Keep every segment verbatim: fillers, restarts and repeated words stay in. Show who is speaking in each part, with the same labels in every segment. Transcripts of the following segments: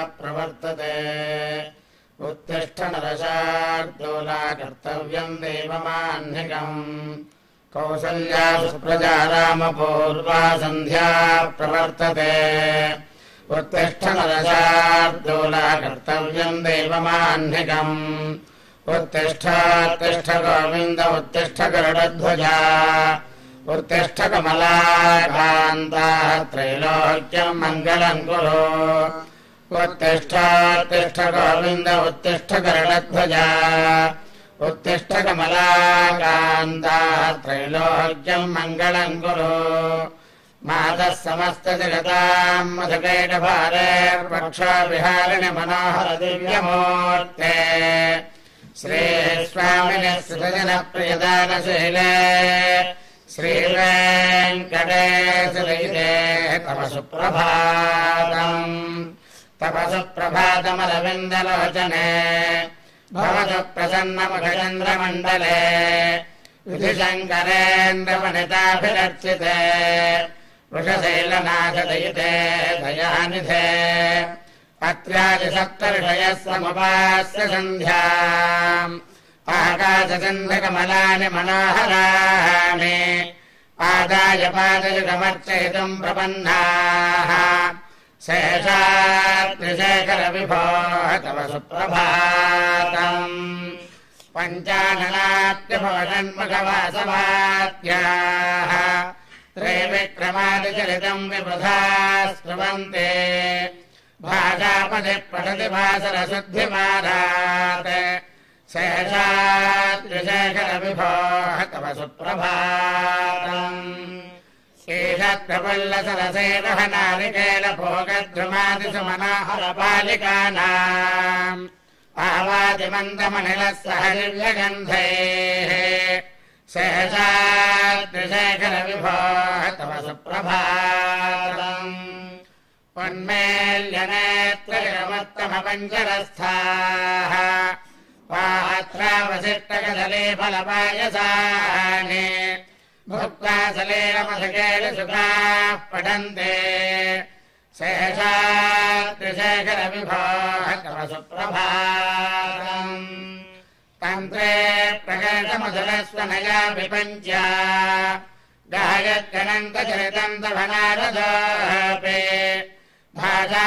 Speaker 1: प्रवर्तते उत्तिष्ठ नरशार्दूला कर्तव्यम् देवमाह्निकम् कौसल्या सुप्रजा रामपूर्वा सन्ध्या प्रवर्तते उत्तिष्ठ नरशार्दूला कर्तव्यम् देवमाह्निकम् उत्तिष्ठोत्तिष्ठ गोविन्द उत्तिष्ठ गरुडध्वजा उत्तिष्ठ कमलाकान्ता त्रैलोक्यम् मङ्गलम् कुरु उत्तिष्ठोत्तिष्ठ गोविन्द उत्तिष्ठ गरुडध्वजा उत्तिष्ठ कमलाकान्ता त्रैलोक्यम् मङ्गलम् कुरु मातः समस्तजगताम् मधुकैटभारेर्वक्षोविहारिणि मनोहर दिव्यमूर्ते श्रीस्वामिनि श्रुतजनप्रियदानशीले श्रीवेङ्कटेशलयिते तव सुप्रभातम् तव सुप्रभातमरविन्दलोचने भवतु प्रसन्नमुखचन्द्रमण्डले विधिशङ्करेन्द्रवनिताभिरर्चिते वृषशैलनाथदयिते दयानिधे अत्र्यादिसप्तऋषयः समुपास्य सन्ध्याम् आकाशचन्द्रकमलानि मनोहराणि पादाय पादयुगमर्चयितुम् प्रपन्नाः शेषाद्रिशेखरविभो तव सुप्रभातम् पञ्चाननाट्यभवषण्मुखवासवाद्याः त्रैविक्रमादिचरितम् विबुधा स्नुवन्ते भाषापदि पठति भासरशुद्धिमारात् शेषाद्रिशेखरविभो तव सुप्रभातम् शीलप्रफुल्लसरसेवहनारिकेलभोगद्रुमादिषु मनोहरबालिकानाम् आवादिमन्दमनिलः सह दिव्यगन्धैः शेषाद्रिशेखरविभो तव सुप्रभातम् उन्मेल्यनेत्रविरमत्तमपञ्चरस्थाः पात्रावसिष्टकदले फलपायसानि भुक्त्वा सलेलमधुकेलसुखाः पठन्ते शेषाद्रिशेखरविभो तव सुप्रभातम् तन्त्रे प्रकटमधुरस्वनया विपञ्च्या गायत्यनन्तचरितम् तव नारदोऽपि भाषा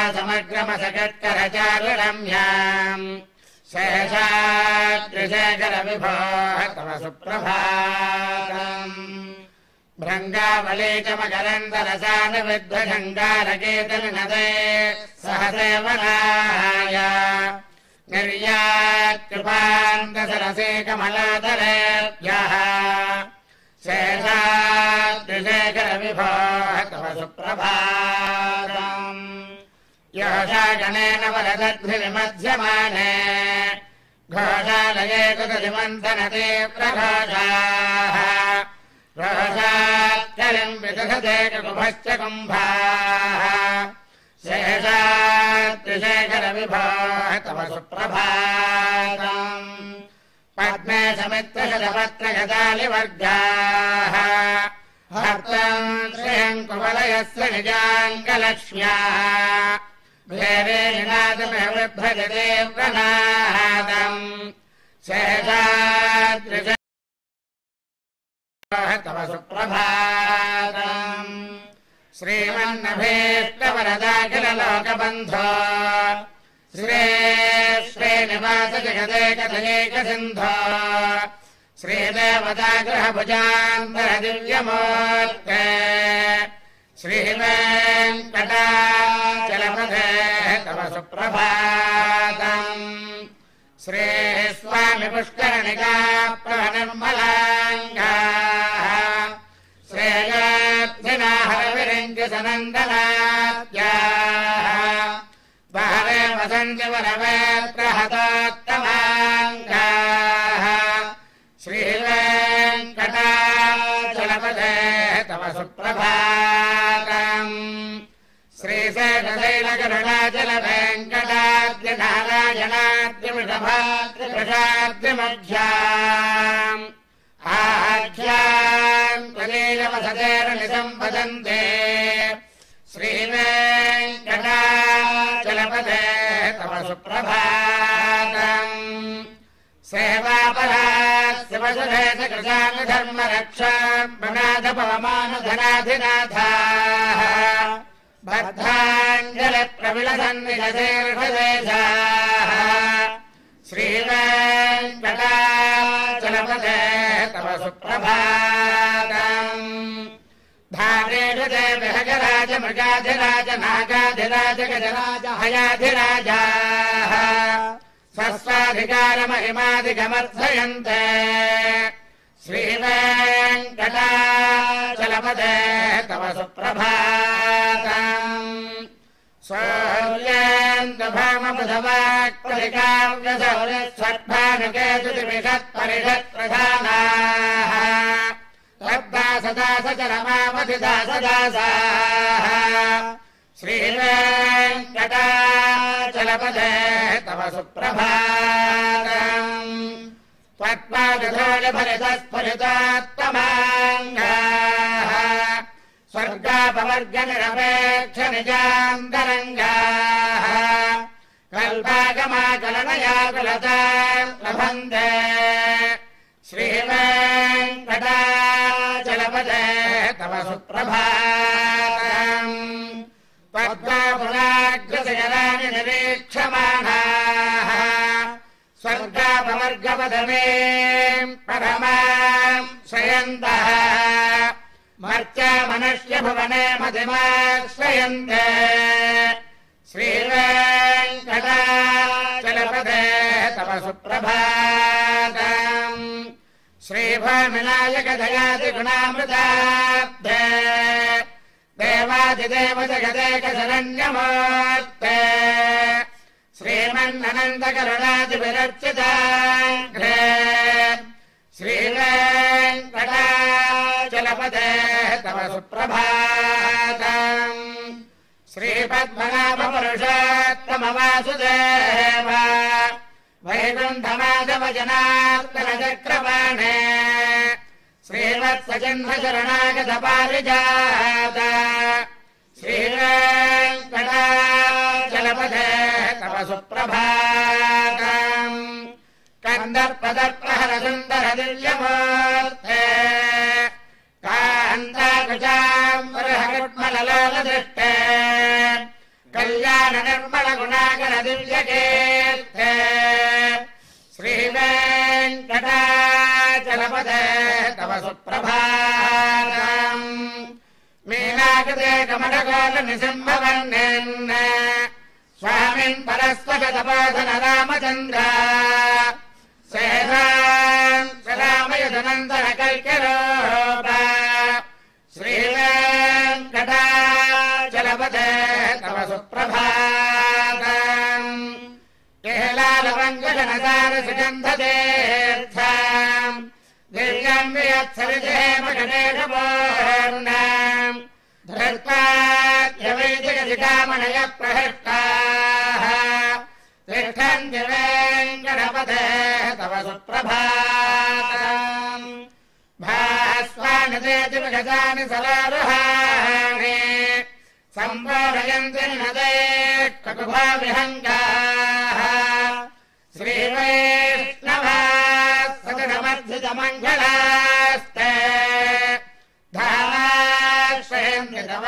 Speaker 1: समग्रमसकत्करचारुरम्याम् शेषाद्रिशेखरविभो तव सुप्रभातम् भृङ्गावली च मकरन्दरसानुविद्वशङ्गारकेतनिनदे सहसेवनाय निर्यात्कृपान्तसरसे कमलातरेभ्यः शेषाद्रिशेखरविभो तव सुप्रभातम् योषागणेन वरदद्भिर्मध्यमाने घोषालये कृतदिमन्थनते प्रघोषाः रोषात्कलिम् विदधते कुकुभश्च कुम्भाः शेषाद्रिशेखरविभो तव सुप्रभातम् पद्मे समित्रशतपत्रगदालिवर्गाः हर्तम् श्रियम् कुवलयस्य निजाङ्गलक्ष्म्याः भेरे निनादमिह बिभ्रजते प्रनादम् शेषाद्रिशेखरविभो तव सुप्रभातम् श्रीमन्नभीष्टवरदाखिललोकबन्धो श्रे श्रीनिवास जगदेकतयेकसिन्धो श्रीदेवतागृहभुजान्तरदिव्यमूर्ते श्रीवेङ्कटाचलपथे तव सुप्रभातम् श्रीस्वामि पुष्करणिका प्रभनिर्मलाङ्गाः श्रेयार्थिना हरविरञ्जसनन्दनाद्याः बहवे वसन्ति वरवेत्रहतोत्तमाङ्गाः श्रीवेङ्कटाचलपथे तव सुप्रभातम् श्रीशेषशैलकरुणाचलवेङ्कटाद्रिनारायणाद्रिवृषभाद्रिवृषाद्रिमध्याम् आख्याम् त्वलीलवसतेर्निसम्पदन्ते श्रीवेङ्कटाचलपथे तव सुप्रभातम् सेवापरास्य वसुधेश कृशान धर्म रक्षा मनाथ पवमानधनाधिनाथाः बद्धाञ्जलि प्रविलसन्निजशीर्षदेशाः श्रीवेङ्कटाचलपते तव सुप्रभातम् धारेषु ते विहगराज मृगाधिराज नागाधिराज गजराज हयाधिराजाः स्वस्वाधिकारमहिमाधिगमर्थयन्ते श्रीवेङ्कटाचलपते तव सुप्रभातम् सौर्यान्तभामपदवाक्परिकाव्यसौरस्वद्भानुकेतुतिमिषत्परिषत्प्रधानाः लब्धा सदा सचरमावधिदा सदासाः श्रीवेङ्कटाचलपते तव सुप्रभातम् त्वत्पादधूलिफलितस्फुलितोत्तमाङ्गाः स्वर्गापवर्गनिरपेक्ष निजान्तरङ्गाः कल्पागमाकलनयाकुलतां लभन्ते श्रीवेङ्कटाचलपते तव सुप्रभातम् त्वत्पापुराग्रशयनानि निरीक्षमाणाः स्वर्गापवर्गपदवीं परमां शयन्तः मर्त्यामनुष्य भुवने मतिमाश्रयन्ते श्रीवेङ्कटाचलपते तव सुप्रभातम् श्रीभामिनायक दयाति गुणामृताब्धे देवादिदेव जगदेक शरण्यमूर्ते श्रीमन्ननन्दकरुणादिविरर्चिताङ्घ्रे श्रीवेङ्कटाचलपते तव सुप्रभातम् श्रीपद्मनाभपुरुषोत्तमवासुदेव वैकुण्ठमाधव जनार्दनचक्रपाणे श्रीवत्सचिह्नशरणागतपारिजात श्रीवेङ्कटाचलपते तव सुप्रभातम् कन्दर्पदर्पहरसुन्दर दिव्यमूर्ते कान्ताकुचाम्बरहकुट्मललोलदृष्टे कल्याण निर्मल गुणाकर दिव्यकीर्ते श्रीवेङ्कटाचलपते तव सुप्रभातम् मीनाकृते कमलकोल निसिंहवर्णन् स्वामिन् परस्वगतबोधन रामचन्द्र शेषाम् रामयुधनन्दन कल्क्यरूप श्रीवेङ्कटाचलपते तव सुप्रभातम् केलालवङ्गजनसार सुगन्धतीर्थम् दिव्यम् वियत्सरिजेम गणेशपूर्णम् धृत्वाद्यवैदिकशिखामणय प्रहृष्टाः तिष्ठन्ति वेङ्कटपते तव सुप्रभातम् भास्वानि तेति विगतानि सलारुहाणि सम्बोधयन्ति नदे ककुभा विहङ्गाः श्रीवैष्णवाः सजनमर्जितमङ्गलास्ते धामाश्रयन्ति तव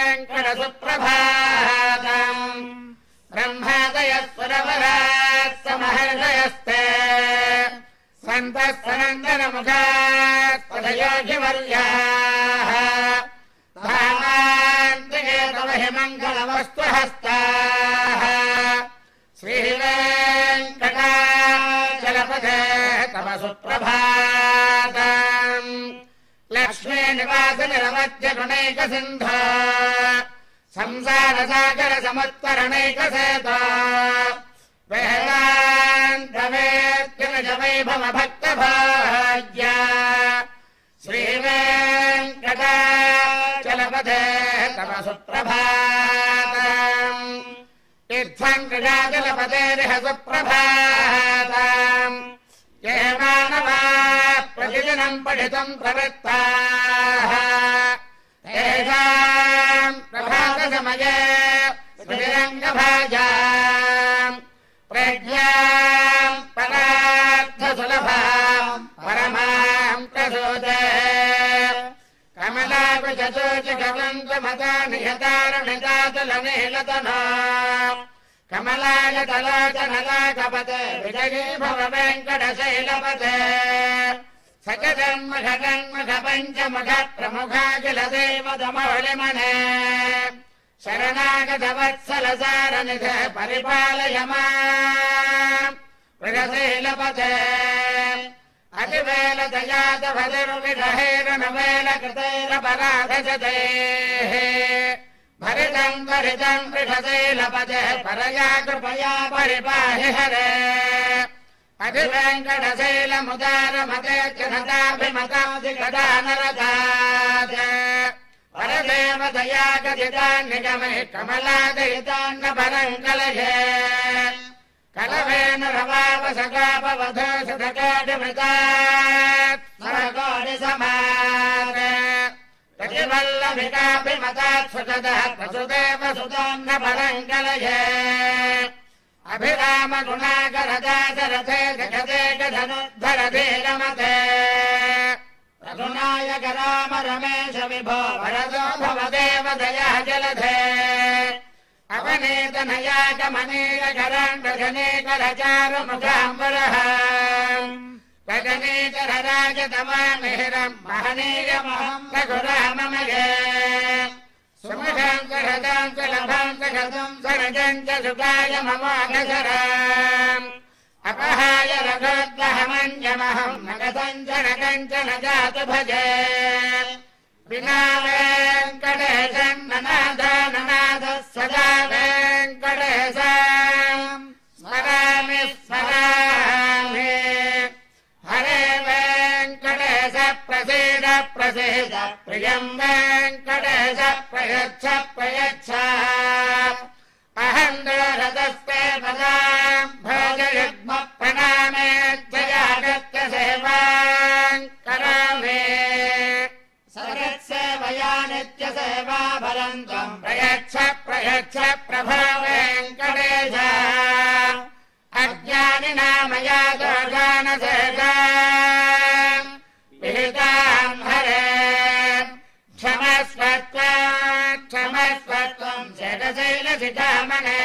Speaker 1: वेङ्कटसुप्रभातम् ब्रह्मादयः सुरवराः समहर्षयस्ते सन्तः सनन्दनमुखाः पदयोगिवर्याः धामान्तिके तव हि मङ्गलवस्तुहस्ताः श्रीवेङ्कटाचलपते तव सुप्रभातम् लक्ष्मीनिवासनिरवद्यगुणैकसिन्धो संसारसागरसमुत्तरणैकसेतो वेदान्तवेद्यनिजवैभवभक्तभाग्या श्रीवेङ्कटाचलपते तव सुप्रभातम् तीर्थम् कृजाचलपतेरिह सुप्रभातम् ये मानवाः प्रतिदिनम् पठितुम् प्रवृत्ताः तेषाम् प्रभातसमये स्मृतिरङ्गभाजाम् विद्याम् परार्थसुलभाम् परमाम् प्रसूते कमलाकुचशोचिकवन्तमता निहतारणितातुलनीलतनो कमलायतलोचनलाकपते विजयी भव वेङ्कटशैलपते सकजन्मखजन्मख पञ्चमुख प्रमुखाखिलदेवतमौलिमने शरणागतवत्सलसारनिध परिपालय माम् मृगशैलपते अतिवेलतजातभदुर्विषहेरनवेलकृतैरपराधजतेः भरितम् भरितम् वृषशैलपते परया कृपया परिपाहि हरे अधिवेङ्कटशैलमुदारमते जनताभिमताधिगदानरदात् परदेवतया गदितान्निगमे कमलादयितान्न परम् कलये कलवेन रवावसगापवधो सुधकोटिमृतात् सरकोटिसमात् प्रतिवल्लभिकाभिमतात् सुतदः प्रसुदेव सुतान्न परम् कलये अभिराम गुणाकरदासरथे जगते धनुद्धरधीरमते रघुनायक राम रमेश विभो वरदो भवदेव दया जलधे अवनीतनयाकमनीयकराण्डजनेकरचारुमुखाम्बरः रजनीकरराजतमामिहिरम् महनीयमहम् रघुराममये सुमुखाम् सुलभाम् सगतम् सरजम् च सुखाय ममोघसराम् अपहाय रघोद्वहमन्यमहम् न कथञ्चन कञ्चन जातु भजे विना वेङ्कटेशम् ननाद ननादः सदा वेङ्कटेशम् स्मरामि स्मरामि हरे वेङ्कटेश प्रसीद प्रसीद प्रियम् वेङ्कटेश प्रयच्छ प्रयच्छ अहम् दोरदस्ते पदाम् भोजयुग्म प्रणामे जयागत्य सेवाम् करोमि सरत्सेवया नित्यसेवा भरन्तम् प्रयच्छ प्रयच्छ प्रभो वेङ्कटेश अज्ञानिनामया दोषानशेषाम् विहिताम् हरे क्षमस्वत्वात् क्षमस्वत्वम् शतशैलशिखामणे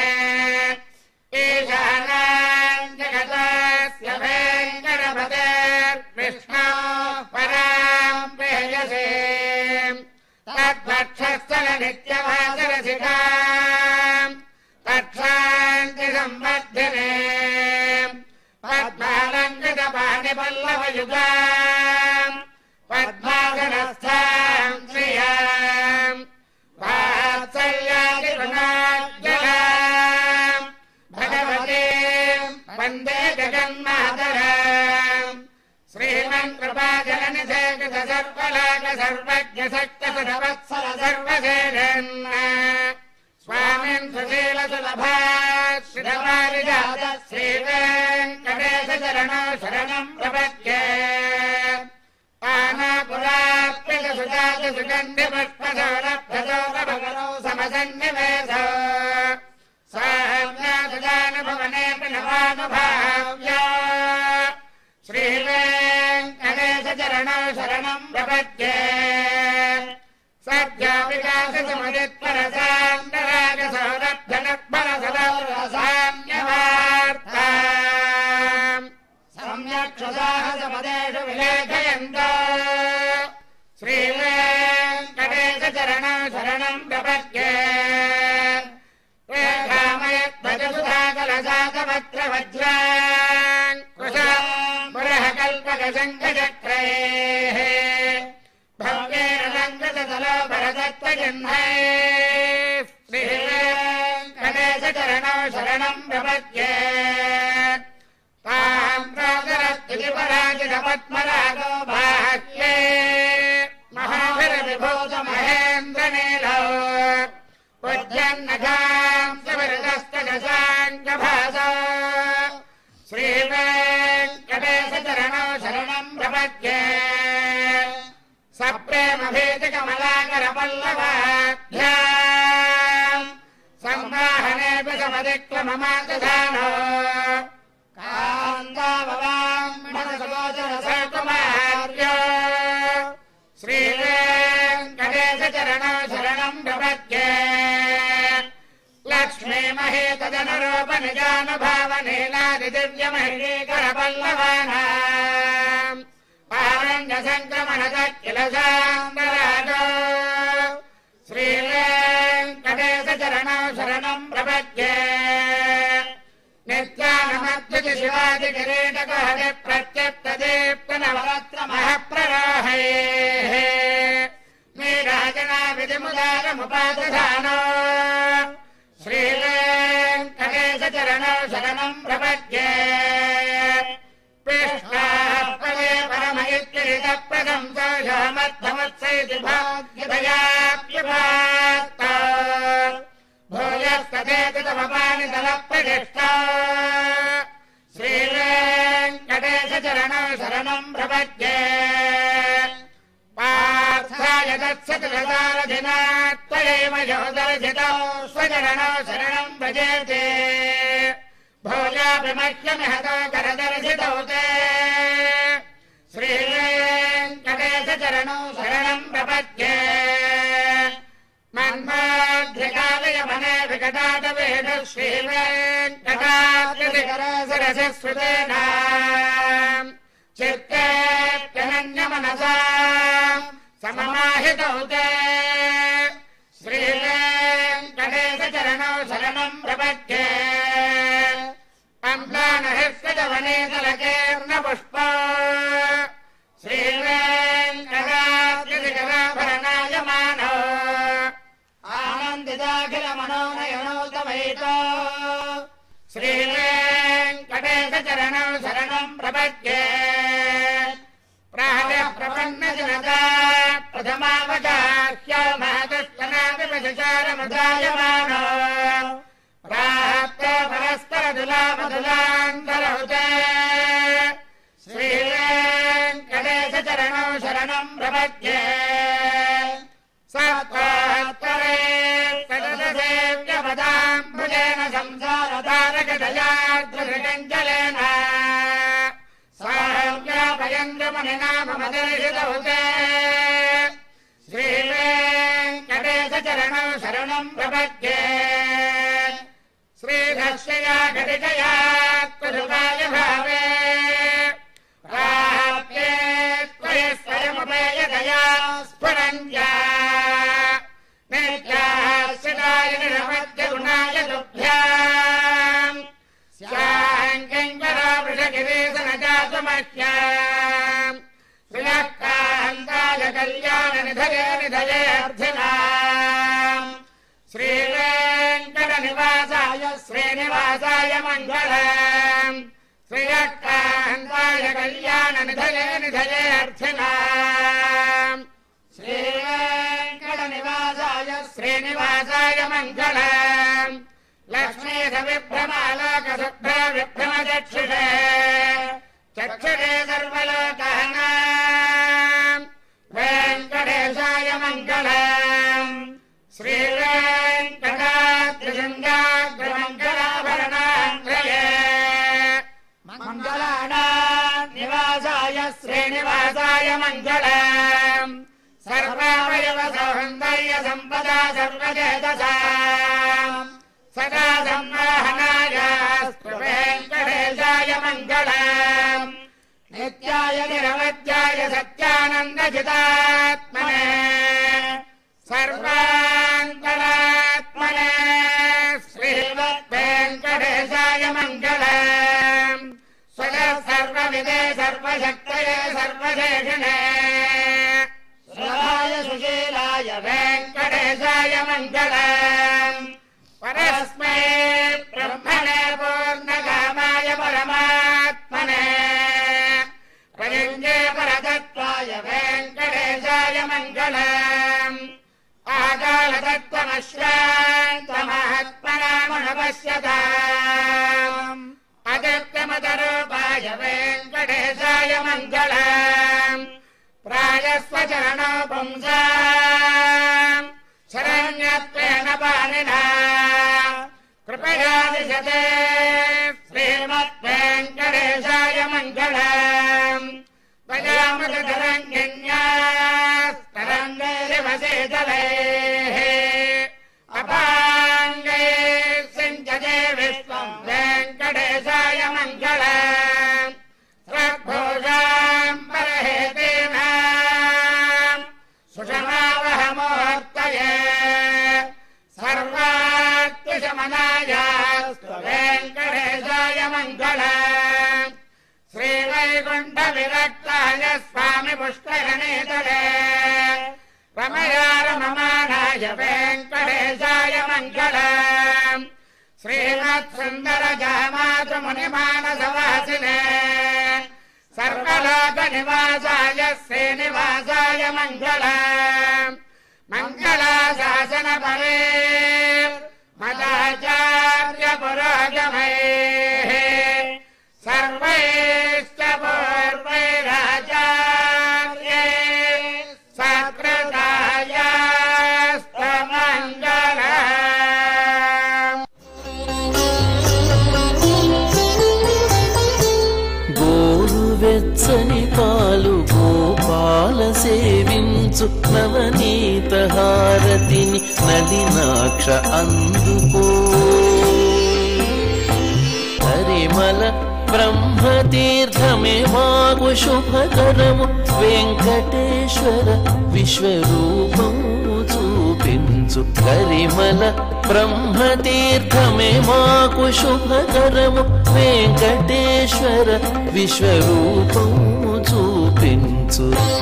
Speaker 1: ईशानाम् जगतस्य वेङ्कटपतेर्विष्णो पराम् प्रेयसीम् तद्वक्षस्थल नित्यवासरशिखाम् तत्शान्तिसम्बद्धिने पद्मालङ्कृतपाणिपल्लवयुगाम् पद्मासनस्थाम् श्रियाम् वात्सल्यादिगुणाज्जलाम् भगवतीम् वन्दे जगन्मातराम् श्रीमन्कृपाजननिधे कृत सर्वलोक सर्वज्ञ सत्यसुरवत्सल सर्वसेनन् स्वामिन् सुशीलसुलभात् श्रीवारिजात श्रीवेङ्कटेशचरणो शरणम् प्रपद्ये पानापुराप्यसुजातसुगन्धिपुष्पसौरभ्यसौरभगरौ समसन्निवेशौ साम्यासुजानुभवने प्रणवानुभाव्या श्रीवेङ्कटेशचरणौ शरणम् प्रपद्ये सद्यो विकाससमुदित्परसान्दरागसौरभ्यनक्बलसदौरसाम्यवार्ताम् सम्यक्षुदाहसपदेषु विलेखयन्तो श्रीवेङ्कटेशचरणौ शरणम् प्रपद्ये रेखामयत्वजसुधाकलसातवत्रवज्राङ्कुशाम् पुरः कल्पकशङ्खचक्रैः भव्येरलङ्कृततलो भरतत्वजह्नैः श्रीवेङ्कटेशचरणौ शरणम् प्रपद्ये ताम् प्रातरत्युतिपराजितपद्मरागो बाह्ये महाभिरविभूतमहेन्द्रनीलौ पूज्यन्नघाम् सविरतस्तजसाङ्गभासो श्रीवेङ्कटेशचरणौ शरणम् प्रपद्ये सप्रेमभीतिकमलाकरपल्लवाभ्याम् संवाहनेऽपि समधिक्लममादधानो तदनुरूप निजानुभावनीलादि दिव्यमहिषीकरपल्लवानाम् पारण्यसङ्क्रमणदखिलसाम्बराजो श्रीवेङ्कटेशचरणौ शरणम् प्रपद्ये नित्यानमद्युति शिवादि किरीटकोहदि प्रत्यप्तदीप्तनवरत्नमहप्ररोहैः नीराजना विधिमुदारमुपादधानो श्रीवेङ्कटेशचरणौ शरणम् प्रपद्ये कृष्णाः पदे परमयुक्तिरितप्रदम् दोषमद्धमुत्सैति भाग्यदयाप्युपात्ता भूयस्तदेति तमपानितलप्रतिष्ठा श्रीवेङ्कटेशचरणौ शरणम् प्रपद्ये पार्थाय तत्सतिरसारथिनात्वयैव योदर्शितौ स्वचरणौ शरणम् भजेते भोजापि मह्यमिहतो करदर्शितौ ते श्रीवेङ्कटेशचरणौ शरणम् प्रपद्ये मन्माद्रिकालयमने विकटाटवेण श्रीवेङ्कटाकृतिकरसरसस्वतेन चित्तेऽप्यनन्यमनसा सममाहितौ ते श्रीवेङ्कटेशचरणौ शरणम् प्रपद्ये अम्लानहृष्यजवनेतलकेर्णपुष्पा श्रीवेङ्कटाकृतिकराभरणायमानो आनन्दिताखिलमनोनयनौ तमैतो श्रीवेङ्कटेशचरणौ शरणम् प्रपद्ये प्रातः प्रपन्नजनता प्रथमावगाह्यो मातुष्टनादिपशचारमुदायमानो प्राप्तो परस्परदुलामधुलान्तरौ ते श्रीवेङ्कटेशचरणौ शरणम् प्रपद्ये सत्त्वात्तरे तदसेव्यपदाम्बुजेन संसारतारकदयार्द्रगञ्जलेन साव्यापयन्द्रमणिनाममदर्शितौ ते श्रीवेङ्कटेशचरणौ शरणम् प्रपद्ये श्रीधर्षया घटिकया त्वदुपाय भावे प्राप्ये त्वयि स्वयमुपेयतया स्फुरन्त्या नित्याश्रिताय निरवध्यगुणाय तुभ्याम् स्याङ्किङ्करावृषगिरीशनजातुमह्याम् श्रियःकान्ताय कल्याणनिधये निधये अर्थिनाम् श्रीवेङ्कटनिवासाय श्रीनिवासाय मङ्गलम् श्रियःकान्ताय कल्याणनिधये निधये अर्थिनाम् श्रीवेङ्कटनिवासाय श्रीनिवासाय मङ्गलम् लक्ष्मीधविभ्रमालोकशुभ्र विभ्रमचक्षुषे चक्षुषे सर्वलोकानाम् वेङ्कटेशाय मङ्गलम् श्रीवेङ्कटाद्रिशृङ्गाग्रमङ्गलाभरणाङ्ग्रये मङ्गलानाम् निवासाय श्रीनिवासाय मङ्गलम् सर्वावयव सौन्दर्य सम्पदा सर्वचेतसाम् सदा संवाहनायास्तु वेङ्कटेशाय मङ्गलम् नित्याय निरवध्याय सत्यानन्दचितात्मने सर्वान्तरात्मने श्रीमद्वेङ्कटेशाय मङ्गलम् स्वतः सर्वविदे सर्वशक्तये सर्वशेषिणे सुराय सुशीलाय वेङ्कटेशाय मङ्गलम् परस्मै ब्रह्मणे पूर्णकामाय परमात्मने प्रयुञ्जे परतत्त्वाय वेङ्कटेशाय मङ्गलम् आकालतत्त्वमश्रान्तमहात्मनामनुपश्यताम् अदत्तमतरूपाय वेङ्कटेशाय मङ्गलम् प्रायस्वचरणो पुंसाम् शरण्यत्वेन पाणिना कृपया दिशते श्रीमद्वेङ्कटेशाय मङ्गलम् वजामृतरङ्गिन्यास्तरङ्गैरिवसेतलैः अपाङ्गैः सिञ्चते విశ్వం వెంకటేశాయ మంగళం సద్భుజాం పరహేతేనాం సుషమావహమూర్తయే సర్వాత్మశమనాయాస్తు వెంకటేశాయ మంగళం శ్రీవైకుంఠ విరక్తాయ స్వామి పుష్కరణీతలే రమయా రమమానాయ వెంకటేశాయ మంగళం శ్రీమత్సుందర జామాతృ మునిమానసవాసినే సర్వలోక నివాసాయ శ్రీనివాసాయ మంగళం మంగళాశాసన పరే మదాచార్య పురోగమై సర్వైశ్చ పూర్వైరాచార్యై సత్కృతాయాస్తమంగళం.
Speaker 2: గోరువెచ్చని పాలు గోపాల సేవించు నవనీత హారతిని నలినాక్ష అందుకో హరిమల బ్రహ్మతీర్థమే మాకు శుభకరము వెంకటేశ్వర విశ్వరూపము చూపించు కరిమల బ్రహ్మతీర్థమే మాకు శుభకరము వెంకటేశ్వర విశ్వరూపము చూపించు.